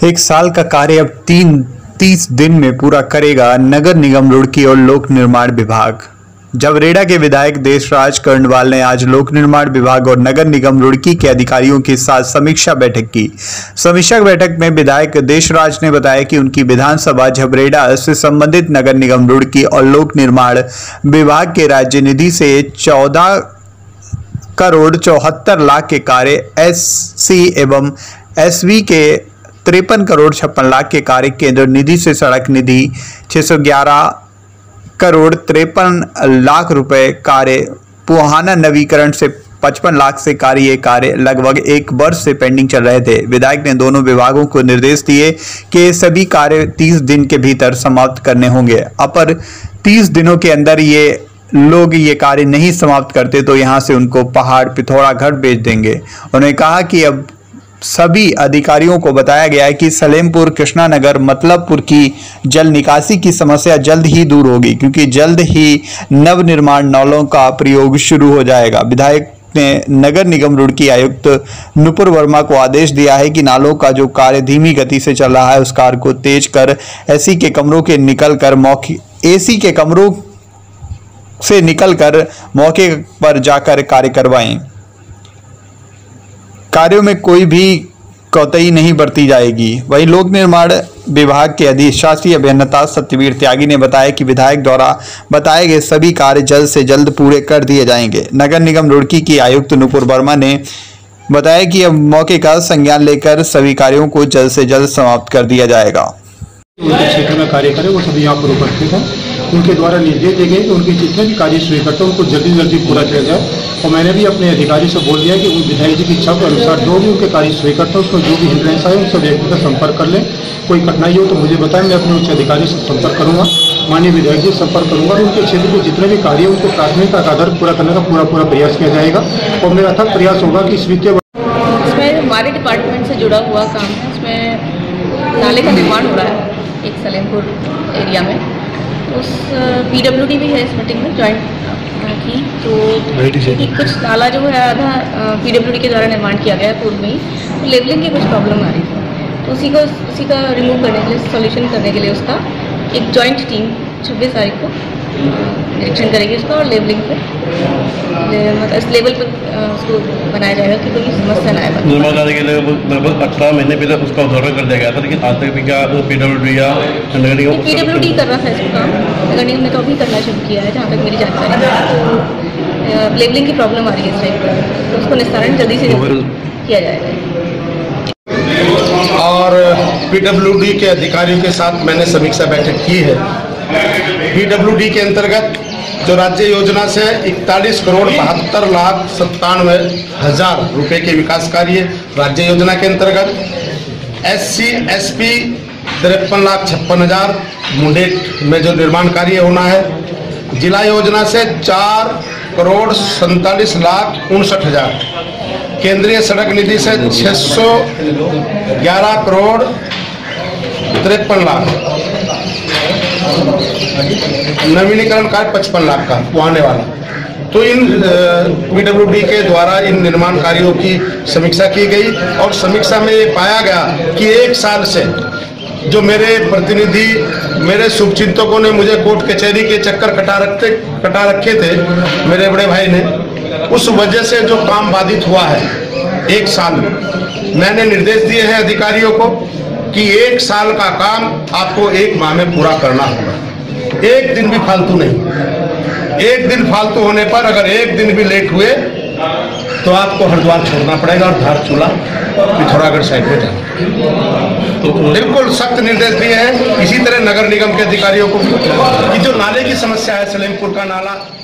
एक साल का कार्य अब 30 दिन में पूरा करेगा नगर निगम रुड़की और लोक निर्माण विभाग। जबरेड़ा के विधायक देशराज कर्णवाल ने आज लोक निर्माण विभाग और नगर निगम रुड़की के अधिकारियों के साथ समीक्षा बैठक की। समीक्षा बैठक में विधायक देशराज ने बताया कि उनकी विधानसभा जबरेड़ा से संबंधित नगर निगम रुड़की और लोक निर्माण विभाग के राज्य निधि से 14 करोड़ 74 लाख के कार्य, एससी एवं एसवी के 53 करोड़ 56 लाख के कार्य, केंद्र निधि से सड़क निधि 611 करोड़ 53 लाख रुपए कार्य, पुहाना नवीकरण से 55 लाख से कार्य लगभग एक वर्ष से पेंडिंग चल रहे थे। विधायक ने दोनों विभागों को निर्देश दिए कि ये कार्य 30 दिन के भीतर समाप्त करने होंगे। अपर 30 दिनों के अंदर ये कार्य नहीं समाप्त करते तो यहां से उनको पहाड़ पिथौरागढ़ भेज देंगे। उन्होंने कहा कि अब सभी अधिकारियों को बताया गया है कि सलेमपुर, कृष्णानगर, मतलबपुर की जल निकासी की समस्या जल्द ही दूर होगी, क्योंकि जल्द ही नवनिर्माण नालों का प्रयोग शुरू हो जाएगा। विधायक ने नगर निगम रुड़की आयुक्त नुपुर वर्मा को आदेश दिया है कि नालों का जो कार्य धीमी गति से चल रहा है उस कार्य को तेज कर एसी के कमरों से निकलकर मौके पर जाकर कार्य करवाएं। कार्यों में कोई भी कोताही नहीं बरती जाएगी। वहीं लोक निर्माण विभाग के अधिशासी अभियंता सत्यवीर त्यागी ने बताया कि विधायक द्वारा बताए गए सभी कार्य जल्द से जल्द पूरे कर दिए जाएंगे। नगर निगम रुड़की की आयुक्त नुपुर वर्मा ने बताया कि अब मौके का संज्ञान लेकर सभी कार्यों को जल्द से जल्द समाप्त कर दिया जाएगा। उनके क्षेत्र में कार्य करें वो सभी यहाँ पर उपस्थित हैं। उनके द्वारा निर्देश दिए गए कि उनके जितने भी कार्य स्वीकृत हैं उनको जल्दी जल्दी पूरा किया जाए। और मैंने भी अपने अधिकारी से बोल दिया कि उन विधायक जी की इच्छा के अनुसार जो भी उनके कार्य स्वीकृत है उसमें जो भी हिंड्रेंस आए उनसे व्यक्ति का संपर्क कर लें। कोई कठिनाई हो तो मुझे बताएं, मैं अपने उच्च अधिकारी से संपर्क करूँगा, माननीय विधायक जी संपर्क करूँगा। उनके क्षेत्र के जितने भी कार्य उनको प्राथमिकता का आधार पूरा करने का पूरा प्रयास किया जाएगा। और मेरा अथक प्रयास होगा कि इस वित्तीय इसमें हमारे डिपार्टमेंट से जुड़ा हुआ काम है। इसमें नाले का निर्माण हो रहा है एक सलेमपुर एरिया में, उस पीडब्ल्यूडी भी है इस मीटिंग में ज्वाइंट की, तो क्योंकि कुछ नाला जो है आधा पीडब्ल्यूडी के द्वारा निर्माण किया गया है पूर्व में ही, तो लेवलिंग की कुछ प्रॉब्लम आ रही थी, तो उसी का रिमूव करने के लिए, सॉल्यूशन करने के लिए उसका एक ज्वाइंट टीम 26 तारीख को निरीक्षण करेगी उसका, और लेवलिंग पे मतलब इस लेवल पर उसको बनाया जाएगा कि कोई समस्या ना आए। निर्माण कार्य के लिए लगभग 18 महीने पहले उसका उद्घाटन कर दिया गया था, लेकिन आज तक भी क्या पीडब्ल्यूडी या पीडब्ल्यूडी कर रहा था इसको काम, नगर निगम ने तो अभी करना शुरू किया है जहाँ तक मेरी जानकारी है। तो लेवलिंग की प्रॉब्लम आ रही है इस टाइप पर, तो उसको निस्तारण जल्दी से किया जाएगा। और पीडब्ल्यूडी के अधिकारियों के साथ मैंने समीक्षा बैठक की है। पीडब्ल्यूडी के अंतर्गत जो राज्य योजना से 41 करोड़ 72 लाख 97 हजार रुपए के विकास कार्य राज्य योजना के अंतर्गत, एससी एसपी 53 लाख 56 हजार मुंडेट में जो निर्माण कार्य होना है, जिला योजना से 4 करोड़ 47 लाख 59 हजार, केंद्रीय सड़क निधि से 611 करोड़ 53 लाख, नवीनीकरण कार्य 55 लाख का वो आने वाला। तो इन पीडब्ल्यूडी के द्वारा इन निर्माण कार्यों की समीक्षा की गई, और समीक्षा में ये पाया गया कि एक साल से जो मेरे प्रतिनिधि, मेरे शुभचिंतकों ने मुझे कोर्ट कचहरी के चक्कर कटा रखे थे मेरे बड़े भाई ने, उस वजह से जो काम बाधित हुआ है एक साल में, मैंने निर्देश दिए हैं अधिकारियों को कि एक साल का काम आपको एक माह में पूरा करना होगा, एक दिन भी फालतू नहीं। एक दिन फालतू होने पर अगर एक दिन भी लेट हुए तो आपको हरिद्वार छोड़ना पड़ेगा और धारचूला पिथौरागढ़ साइड में जाना। तो बिल्कुल सख्त निर्देश दिए हैं। इसी तरह नगर निगम के अधिकारियों को कि जो नाले की समस्या है, सलेमपुर का नाला